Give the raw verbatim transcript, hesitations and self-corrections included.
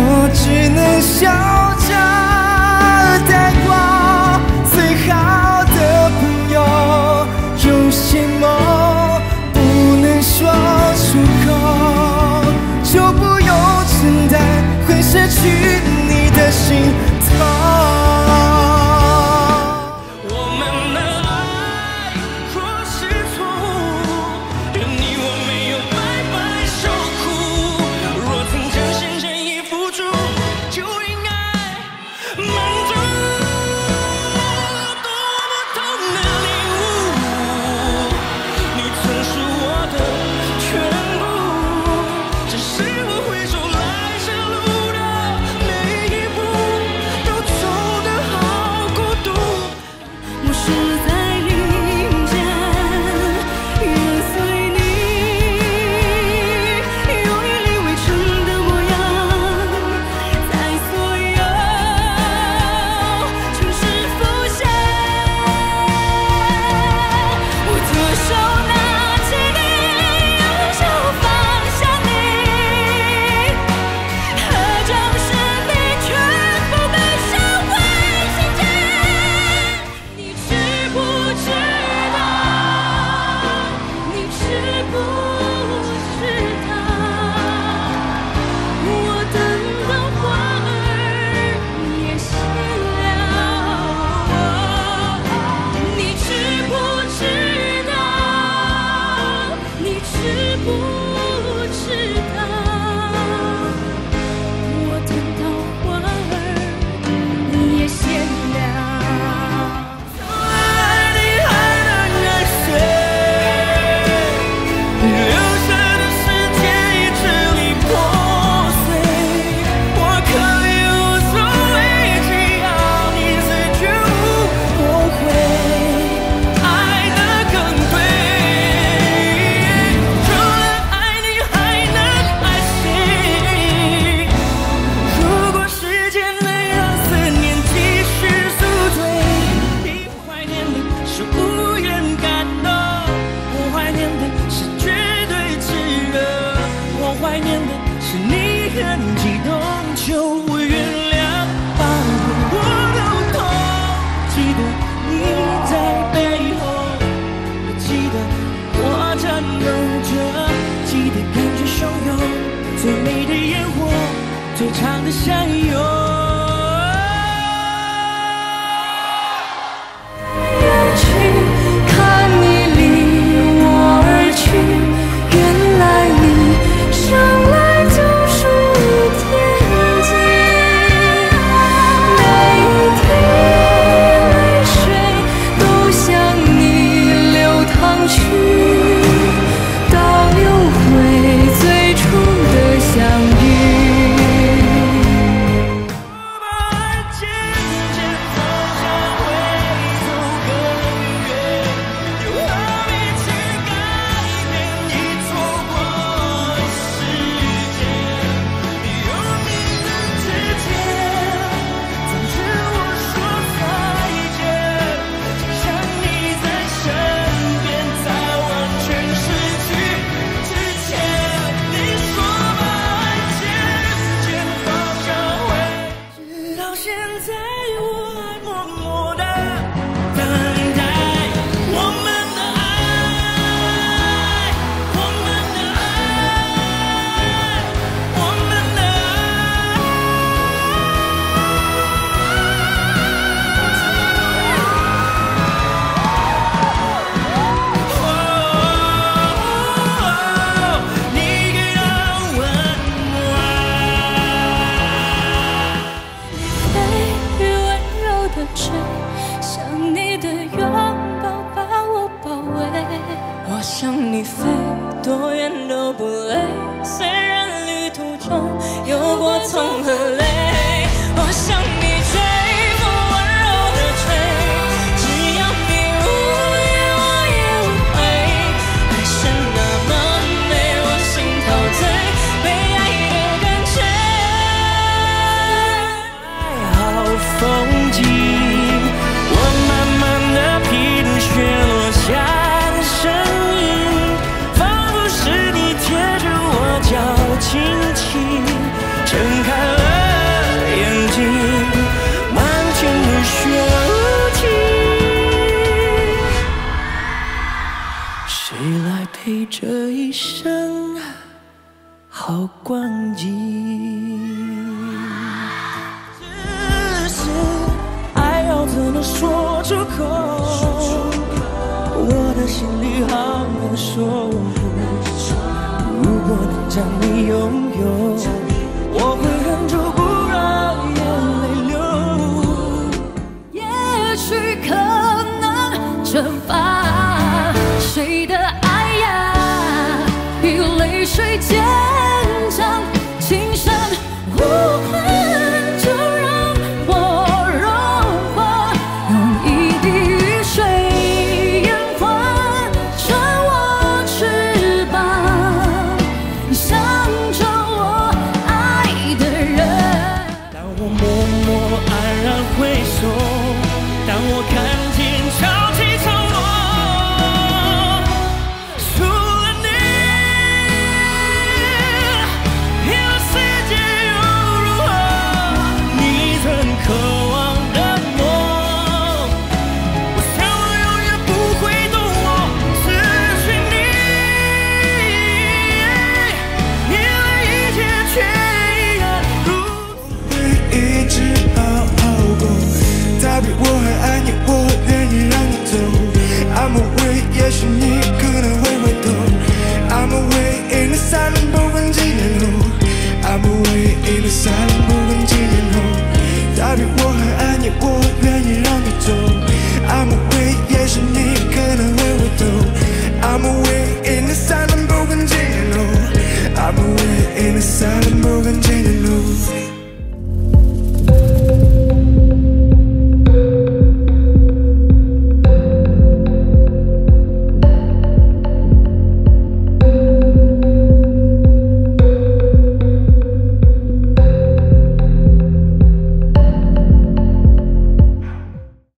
我只能笑着带过。最好的朋友，有些梦不能说出口，就不用承担会失去你的心痛。 最美的烟火，最长的相拥。 远去，看你离我而去，原来你生来就属于天际。每一滴泪水都向你流淌去，倒流回最初的相遇。想你的拥抱把我包围，我向你飞，多远都不累。虽然旅途中有过痛和泪，我向你追，不温柔的追，只要你无言，我也无悔。爱是那么美，我心陶醉，被爱的感觉。 爱好风景。下的声音，仿佛是你贴着我脚轻轻睁开。 这一生好光景。只是爱要怎么说出口？我的心里好难受。如果能将你拥有，我会。